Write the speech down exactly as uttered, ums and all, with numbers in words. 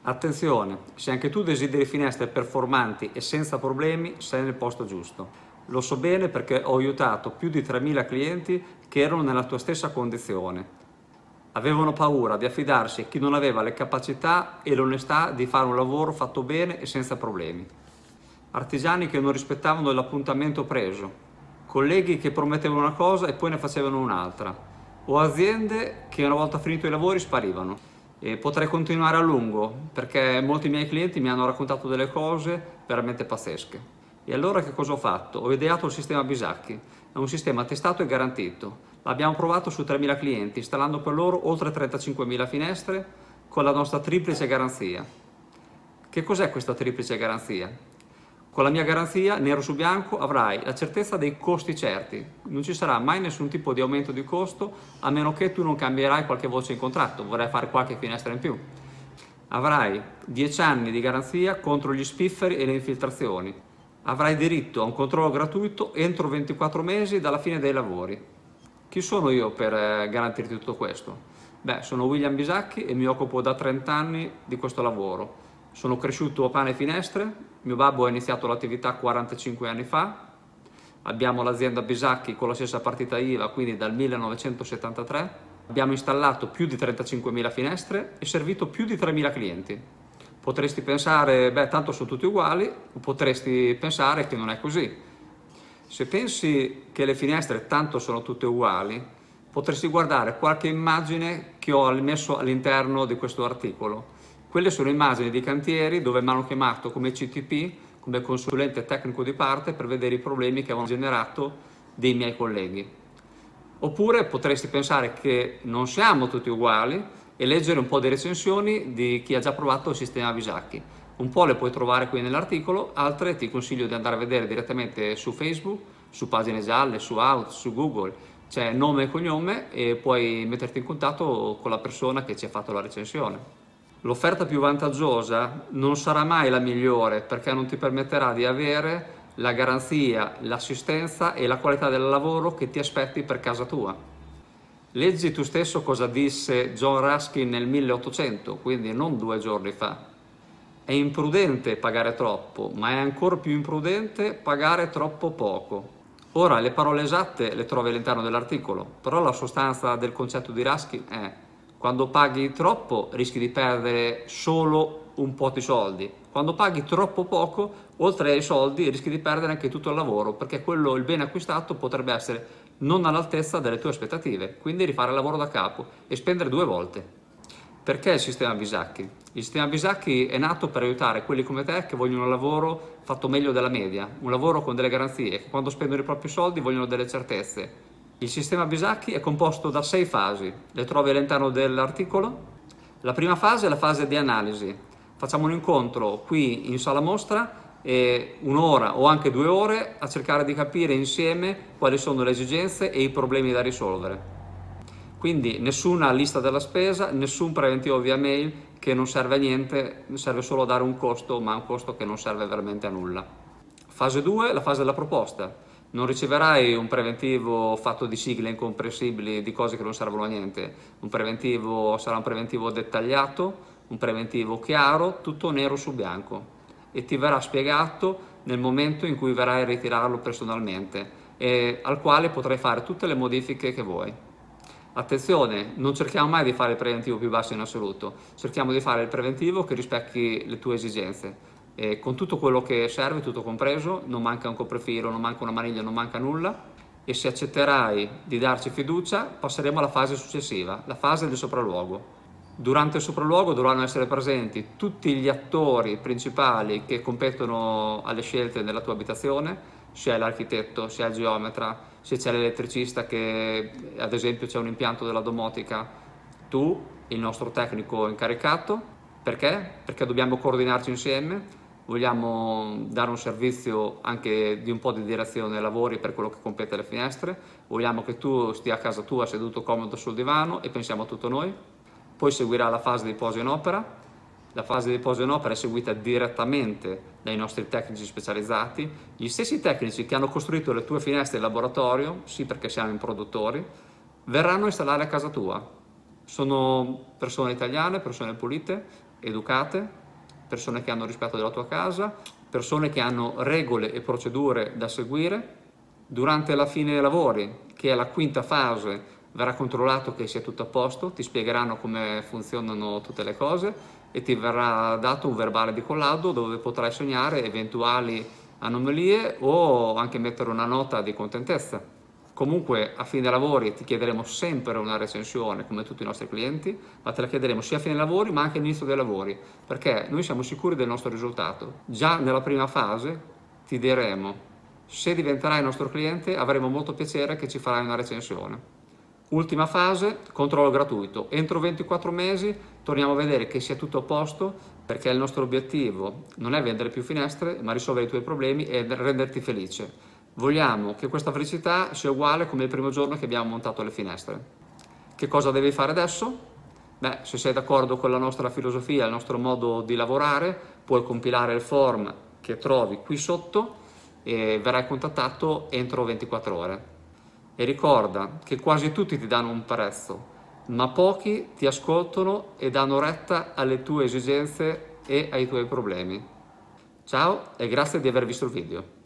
Attenzione, se anche tu desideri finestre performanti e senza problemi, sei nel posto giusto. Lo so bene perché ho aiutato più di tremila clienti che erano nella tua stessa condizione. Avevano paura di affidarsi a chi non aveva le capacità e l'onestà di fare un lavoro fatto bene e senza problemi. Artigiani che non rispettavano l'appuntamento preso, colleghi che promettevano una cosa e poi ne facevano un'altra, o aziende che una volta finito i lavori sparivano. E potrei continuare a lungo perché molti miei clienti mi hanno raccontato delle cose veramente pazzesche. E allora che cosa ho fatto? Ho ideato il sistema Bisacchi. È un sistema testato e garantito. L'abbiamo provato su tremila clienti, installando per loro oltre trentacinquemila finestre con la nostra triplice garanzia. Che cos'è questa triplice garanzia? Con la mia garanzia, nero su bianco, avrai la certezza dei costi certi. Non ci sarà mai nessun tipo di aumento di costo, a meno che tu non cambierai qualche voce in contratto, vorrai fare qualche finestra in più. Avrai dieci anni di garanzia contro gli spifferi e le infiltrazioni. Avrai diritto a un controllo gratuito entro ventiquattro mesi dalla fine dei lavori. Chi sono io per eh, garantirti tutto questo? Beh, sono William Bisacchi e mi occupo da trenta anni di questo lavoro. Sono cresciuto a pane e finestre, mio babbo ha iniziato l'attività quarantacinque anni fa, abbiamo l'azienda Bisacchi con la stessa partita I V A, quindi dal millenovecentosettantatré, abbiamo installato più di trentacinquemila finestre e servito più di tremila clienti. Potresti pensare, beh, tanto sono tutti uguali, o potresti pensare che non è così. Se pensi che le finestre tanto sono tutte uguali, potresti guardare qualche immagine che ho messo all'interno di questo articolo. Quelle sono immagini di cantieri dove mi hanno chiamato come C T P, come consulente tecnico di parte, per vedere i problemi che avevano generato dei miei colleghi. Oppure potresti pensare che non siamo tutti uguali e leggere un po' di recensioni di chi ha già provato il sistema Bisacchi. Un po' le puoi trovare qui nell'articolo, altre ti consiglio di andare a vedere direttamente su Facebook, su pagine gialle, su Out, su Google. C'è nome e cognome e puoi metterti in contatto con la persona che ci ha fatto la recensione. L'offerta più vantaggiosa non sarà mai la migliore perché non ti permetterà di avere la garanzia, l'assistenza e la qualità del lavoro che ti aspetti per casa tua. Leggi tu stesso cosa disse John Ruskin nel milleottocento, quindi non due giorni fa. È imprudente pagare troppo, ma è ancora più imprudente pagare troppo poco. Ora, le parole esatte le trovi all'interno dell'articolo, però la sostanza del concetto di Ruskin è: quando paghi troppo rischi di perdere solo un po' di soldi. Quando paghi troppo poco, oltre ai soldi, rischi di perdere anche tutto il lavoro, perché quello, il bene acquistato, potrebbe essere non all'altezza delle tue aspettative. Quindi rifare il lavoro da capo e spendere due volte. Perché il sistema Bisacchi? Il sistema Bisacchi è nato per aiutare quelli come te che vogliono un lavoro fatto meglio della media, un lavoro con delle garanzie, che quando spendono i propri soldi vogliono delle certezze. Il sistema Bisacchi è composto da sei fasi, le trovi all'interno dell'articolo. La prima fase è la fase di analisi. Facciamo un incontro qui in sala mostra e un'ora o anche due ore a cercare di capire insieme quali sono le esigenze e i problemi da risolvere. Quindi nessuna lista della spesa, nessun preventivo via mail che non serve a niente, serve solo a dare un costo, ma un costo che non serve veramente a nulla. Fase due, la fase della proposta. Non riceverai un preventivo fatto di sigle incomprensibili, di cose che non servono a niente. Un preventivo sarà un preventivo dettagliato, un preventivo chiaro, tutto nero su bianco, e ti verrà spiegato nel momento in cui verrai a ritirarlo personalmente e al quale potrai fare tutte le modifiche che vuoi. Attenzione, non cerchiamo mai di fare il preventivo più basso in assoluto, cerchiamo di fare il preventivo che rispecchi le tue esigenze. E con tutto quello che serve, tutto compreso, non manca un coprifilo, non manca una maniglia, non manca nulla, e se accetterai di darci fiducia passeremo alla fase successiva, la fase del sopralluogo. Durante il sopralluogo dovranno essere presenti tutti gli attori principali che competono alle scelte della tua abitazione, sia l'architetto, sia il geometra, se c'è l'elettricista che ad esempio c'è un impianto della domotica, tu, il nostro tecnico incaricato. Perché? Perché dobbiamo coordinarci insieme. Vogliamo dare un servizio anche di un po' di direzione ai lavori per quello che compete alle finestre, vogliamo che tu stia a casa tua seduto comodo sul divano e pensiamo a tutto noi. Poi seguirà la fase di posa in opera. La fase di posa in opera è seguita direttamente dai nostri tecnici specializzati, gli stessi tecnici che hanno costruito le tue finestre in laboratorio, sì perché siamo in produttori, verranno a installare a casa tua. Sono persone italiane, persone pulite, educate, persone che hanno rispetto della tua casa, persone che hanno regole e procedure da seguire. Durante la fine dei lavori, che è la quinta fase, verrà controllato che sia tutto a posto, ti spiegheranno come funzionano tutte le cose e ti verrà dato un verbale di collaudo dove potrai segnare eventuali anomalie o anche mettere una nota di contentezza. Comunque a fine lavori ti chiederemo sempre una recensione come tutti i nostri clienti, ma te la chiederemo sia a fine lavori ma anche all'inizio dei lavori, perché noi siamo sicuri del nostro risultato. Già nella prima fase ti diremo: se diventerai nostro cliente avremo molto piacere che ci farai una recensione. Ultima fase, controllo gratuito. Entro ventiquattro mesi torniamo a vedere che sia tutto a posto, perché il nostro obiettivo non è vendere più finestre, ma risolvere i tuoi problemi e renderti felice. Vogliamo che questa felicità sia uguale come il primo giorno che abbiamo montato le finestre. Che cosa devi fare adesso? Beh, se sei d'accordo con la nostra filosofia, il nostro modo di lavorare, puoi compilare il form che trovi qui sotto e verrai contattato entro ventiquattro ore. E ricorda che quasi tutti ti danno un prezzo, ma pochi ti ascoltano e danno retta alle tue esigenze e ai tuoi problemi. Ciao e grazie di aver visto il video.